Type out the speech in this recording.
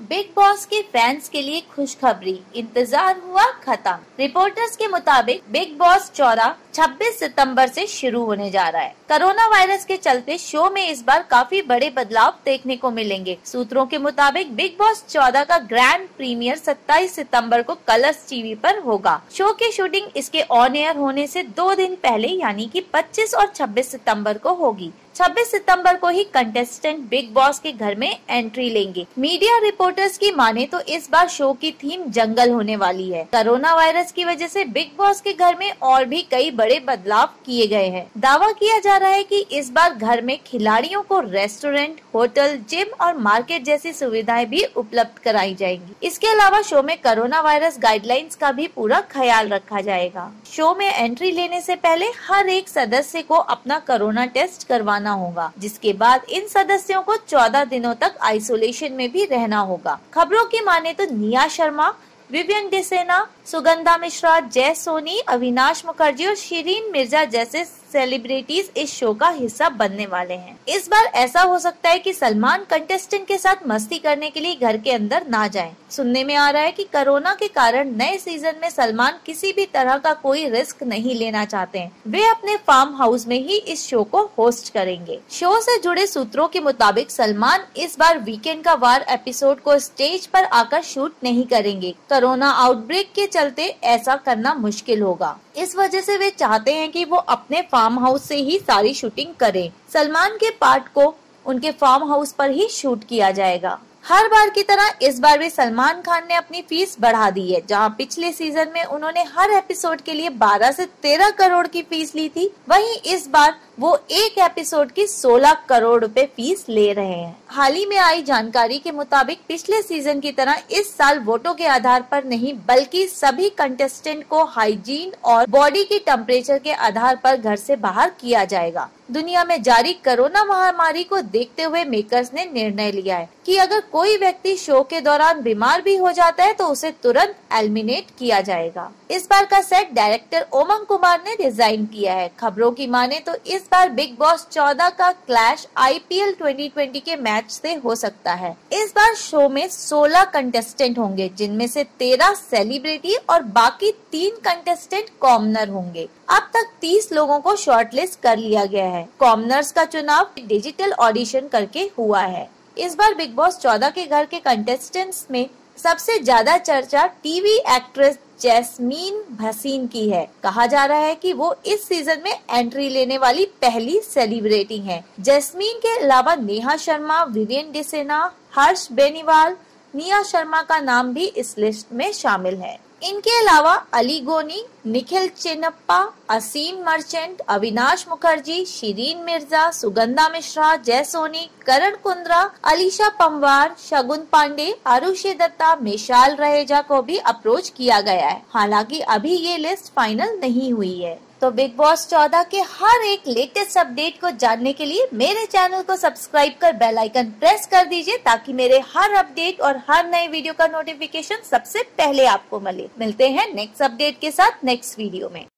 Big boss के fans के लिए खुशखबरी, इंतजार हुआ खत्म। रिपोर्टर्स के मुताबिक बिग बॉस 14 26 सितंबर से शुरू होने जा रहा है। कोरोना वायरस के चलते शो में इस बार काफी बड़े बदलाव देखने को मिलेंगे। सूत्रों के मुताबिक बिग बॉस 14 का ग्रैंड प्रीमियर 27 सितंबर को कलर्स टीवी पर होगा। शो की शूटिंग इसके ऑन एयर होने से 2 दिन पहले यानी कि 25 और 26 सितंबर को होगी। 26 सितंबर को ही कंटेस्टेंट बिग बॉस के घर में एंट्री लेंगे। मीडिया रिपोर्टर्स की माने तो इस बार शो की थीम जंगल होने वाली है। कोरोना वायरस की वजह से बिग बॉस के घर में और भी कई बड़े बदलाव किए गए हैं। दावा किया जा रहा है कि इस बार घर में खिलाड़ियों को रेस्टोरेंट, होटल, जिम और मार्केट जैसी सुविधाएं भी उपलब्ध कराई जाएंगी। इसके अलावा शो में कोरोना वायरस गाइडलाइंस का भी पूरा ख्याल रखा जाएगा। शो में एंट्री लेने से पहले हर एक सदस्य को अपना कोरोना टेस्ट करवाना होगा, जिसके बाद इन सदस्यों को 14 दिनों तक आइसोलेशन में भी रहना होगा। खबरों की माने तो निया शर्मा, विवियन डिसेना, सुगंधा मिश्रा, जय सोनी, अविनाश मुखर्जी और शिरीन मिर्जा जैसे सेलिब्रिटीज इस शो का हिस्सा बनने वाले हैं। इस बार ऐसा हो सकता है कि सलमान कंटेस्टेंट के साथ मस्ती करने के लिए घर के अंदर ना जाएं। सुनने में आ रहा है कि कोरोना के कारण नए सीजन में सलमान किसी भी तरह का कोई रिस्क नहीं लेना चाहते हैं। वे अपने फार्म हाउस में ही इस शो को होस्ट करेंगे। शो से जुड़े सूत्रों के मुताबिक सलमान इस बार वीकेंड का वार एपिसोड को स्टेज पर आकर शूट नहीं करेंगे। कोरोना आउटब्रेक के चलते ऐसा करना मुश्किल होगा। इस वजह से वे चाहते हैं कि वो अपने फार्म हाउस से ही सारी शूटिंग करें। सलमान के पार्ट को उनके फार्म हाउस पर ही शूट किया जाएगा। हर बार की तरह इस बार भी सलमान खान ने अपनी फीस बढ़ा दी है। जहां पिछले सीजन में उन्होंने हर एपिसोड के लिए 12 से 13 करोड़ की फीस ली थी, वहीं इस बार वो एक एपिसोड की 16 करोड़ रुपए फीस ले रहे हैं। हाल ही में आई जानकारी के मुताबिक पिछले सीजन की तरह इस साल वोटों के आधार पर नहीं, बल्कि सभी कंटेस्टेंट को हाइजीन और बॉडी की टेम्परेचर के आधार पर घर से बाहर किया जाएगा। दुनिया में जारी कोरोना महामारी को देखते हुए मेकर्स ने निर्णय लिया है कि अगर कोई व्यक्ति शो के दौरान बीमार भी हो जाता है तो उसे तुरंत एलिमिनेट किया जाएगा। इस बार का सेट डायरेक्टर ओमंग कुमार ने डिजाइन किया है। खबरों की माने तो इस बार बिग बॉस 14 का क्लैश IPL 2020 के मैच से हो सकता है। इस बार शो में 16 कंटेस्टेंट होंगे, जिनमें से 13 सेलिब्रिटी और बाकी 3 कंटेस्टेंट कॉमनर होंगे। अब तक 30 लोगों को शॉर्टलिस्ट कर लिया गया है। कॉमनर्स का चुनाव डिजिटल ऑडिशन करके हुआ है। इस बार बिग बॉस 14 के घर के कंटेस्टेंट्स में सबसे ज्यादा चर्चा टीवी एक्ट्रेस जैस्मीन भसीन की है। कहा जा रहा है कि वो इस सीजन में एंट्री लेने वाली पहली सेलिब्रिटी हैं। जैस्मीन के अलावा नेहा शर्मा, विवियन डिसेना, हर्ष बेनीवाल, निया शर्मा का नाम भी इस लिस्ट में शामिल है। इनके अलावा अली गोनी, निखिल चिन्नप्पा, असीम मर्चेंट, अविनाश मुखर्जी, शिरीन मिर्जा, सुगंधा मिश्रा, जय सोनी, करण कुंद्रा, अलीशा पंवार, शगुन पांडे, आरुषि दत्ता, मिशाल रहेजा को भी अप्रोच किया गया है। हालांकि अभी ये लिस्ट फाइनल नहीं हुई है। तो बिग बॉस 14 के हर एक लेटेस्ट अपडेट को जानने के लिए मेरे चैनल को सब्सक्राइब कर बेल आइकन प्रेस कर दीजिए, ताकि मेरे हर अपडेट और हर नए वीडियो का नोटिफिकेशन सबसे पहले आपको मिले। मिलते हैं नेक्स्ट अपडेट के साथ नेक्स्ट वीडियो में।